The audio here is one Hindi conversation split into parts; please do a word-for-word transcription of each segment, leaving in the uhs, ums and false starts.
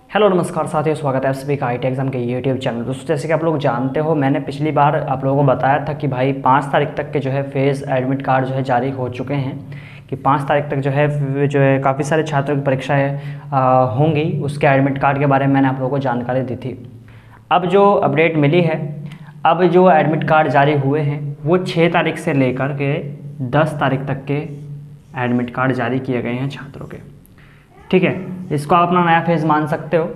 हेलो नमस्कार साथियों, स्वागत है आप सभी का आई टी एग्ज़ाम के यूट्यूब चैनल। दोस्तों जैसे कि आप लोग जानते हो, मैंने पिछली बार आप लोगों को बताया था कि भाई पाँच तारीख तक के जो है फेज़ एडमिट कार्ड जो है जारी हो चुके हैं, कि पाँच तारीख तक जो है जो है काफ़ी सारे छात्रों की परीक्षाएँ होंगी। उसके एडमिट कार्ड के बारे में मैंने आप लोगों को जानकारी दी थी। अब जो अपडेट मिली है, अब जो एडमिट कार्ड जारी हुए हैं वो छः तारीख से लेकर के दस तारीख तक के एडमिट कार्ड जारी किए गए हैं छात्रों के। ठीक है, इसको आप अपना नया फेज़ मान सकते हो।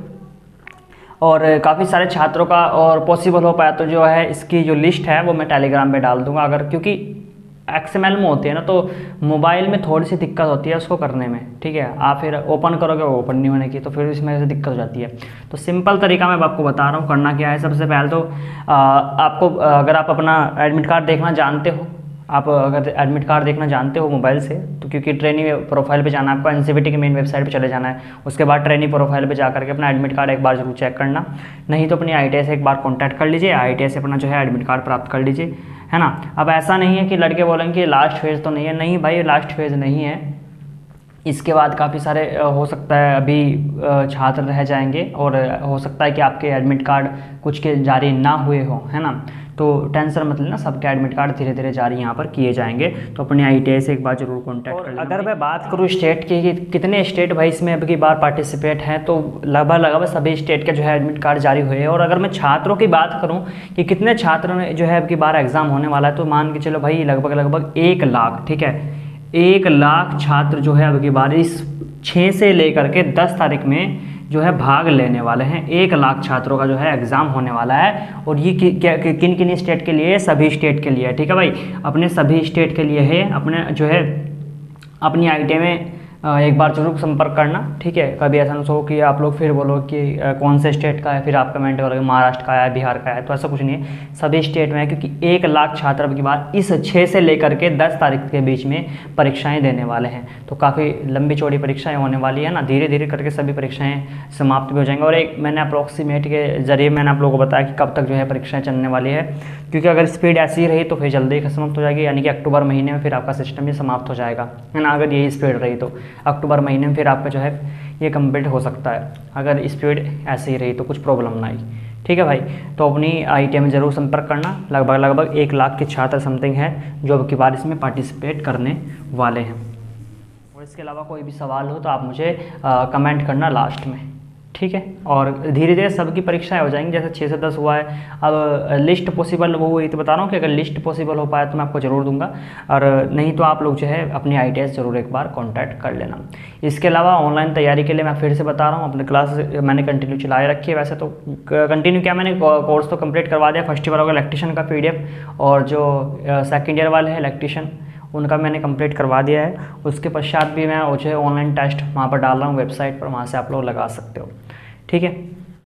और काफ़ी सारे छात्रों का और पॉसिबल हो पाया तो जो है इसकी जो लिस्ट है वो मैं टेलीग्राम पे डाल दूंगा। अगर क्योंकि एक्सएमएल में होती है ना, तो मोबाइल में थोड़ी सी दिक्कत होती है उसको करने में। ठीक है, आप फिर ओपन करोगे वो ओपन नहीं होने की, तो फिर इसमें से दिक्कत हो जाती है। तो सिंपल तरीका मैं आपको बता रहा हूँ, करना क्या है। सबसे पहले तो आ, आपको अगर आप अपना एडमिट कार्ड देखना जानते हो, आप अगर एडमिट कार्ड देखना जानते हो मोबाइल से, तो क्योंकि ट्रेनिंग प्रोफाइल पे जाना है आपको, एनसीवीटी की मेन वेबसाइट पे चले जाना है। उसके बाद ट्रेनिंग प्रोफाइल पे जाकर के अपना एडमिट कार्ड एक बार जरूर चेक करना। नहीं तो अपनी आईटीआई से एक बार कांटेक्ट कर लीजिए, आईटीआई से अपना जो है एडमिट कार्ड प्राप्त कर लीजिए, है ना। अब ऐसा नहीं है कि लड़के बोलेंगे कि लास्ट फेज़ तो नहीं है, नहीं भाई लास्ट फेज़ नहीं है। इसके बाद काफ़ी सारे हो सकता है अभी छात्र रह जाएंगे, और हो सकता है कि आपके एडमिट कार्ड कुछ के जारी ना हुए हों, है ना। तो टेंशन मत लेना, सबके एडमिट कार्ड धीरे धीरे जारी यहाँ पर किए जाएंगे। तो अपनी आईटीआई से एक बार जरूर कांटेक्ट कर लेना। अगर मैं बात करूँ स्टेट की कि कितने स्टेट भाई इसमें अब की बार पार्टिसिपेट हैं, तो लगभग लगभग सभी स्टेट के जो है एडमिट कार्ड जारी हुए हैं। और अगर मैं छात्रों की बात करूँ कि कितने छात्रों ने जो है अब की बार एग्ज़ाम होने वाला है, तो मान के चलो भाई लगभग लगभग एक लाख ठीक है, एक लाख छात्र जो है अब की बार इस छः से लेकर के दस तारीख में जो है भाग लेने वाले हैं। एक लाख छात्रों का जो है एग्ज़ाम होने वाला है। और ये कि, कि, कि, किन किन स्टेट के लिए? सभी स्टेट के लिए, ठीक है भाई, अपने सभी स्टेट के लिए है। अपने जो है अपनी आईटीआई में एक बार जरूर संपर्क करना, ठीक है। कभी ऐसा ना हो कि आप लोग फिर बोलो कि कौन से स्टेट का है, फिर आप कमेंट करोगे महाराष्ट्र का है, बिहार का है, तो ऐसा कुछ नहीं है, सभी स्टेट में है। क्योंकि एक लाख छात्र अब की बार इस छः से लेकर के दस तारीख के बीच में परीक्षाएं देने वाले हैं। तो काफ़ी लंबी चौड़ी परीक्षाएं होने वाली है ना, धीरे धीरे करके सभी परीक्षाएँ समाप्त भी हो जाएंगी। और एक मैंने अप्रोक्सीमेट के जरिए मैंने आप लोगों को बताया कि कब तक जो है परीक्षाएँ चलने वाली है। क्योंकि अगर स्पीड ऐसी ही रही तो फिर जल्दी ही समाप्त हो जाएगी, यानी कि अक्टूबर महीने में फिर आपका सिस्टम ही समाप्त हो जाएगा, है ना। अगर यही स्पीड रही तो अक्टूबर महीने में फिर आपका जो है ये कंप्लीट हो सकता है, अगर स्पीड ऐसे ही रही तो कुछ प्रॉब्लम ना आई, ठीक है भाई। तो अपनी आईटीआई में ज़रूर संपर्क करना। लगभग लगभग एक लाख के छात्र समथिंग है जो अब की बार इसमें पार्टिसिपेट करने वाले हैं। और इसके अलावा कोई भी सवाल हो तो आप मुझे आ, कमेंट करना लास्ट में, ठीक है। और धीरे धीरे सबकी परीक्षाएं हो जाएंगी, जैसे छः से दस हुआ है। अब लिस्ट पॉसिबल वो हुई तो बता रहा हूँ कि अगर लिस्ट पॉसिबल हो पाया तो मैं आपको ज़रूर दूंगा, और नहीं तो आप लोग जो है अपनी आईटीआई से ज़रूर एक बार कांटेक्ट कर लेना। इसके अलावा ऑनलाइन तैयारी के लिए मैं फिर से बता रहा हूँ, अपने क्लास मैंने कंटिन्यू चलाए रखी है। वैसे तो कंटिन्यू क्या, मैंने कोर्स तो कंप्लीट करवा दिया। फर्स्ट ईयर होगा इलेक्ट्रीशियन का पीडीएफ, और जो सेकेंड ईयर वाले हैं इलेक्ट्रीशियन उनका मैंने कंप्लीट करवा दिया है। उसके पश्चात भी मैं जो है ऑनलाइन टेस्ट वहाँ पर डाल रहा हूँ वेबसाइट पर, वहाँ से आप लोग लगा सकते हो, ठीक है।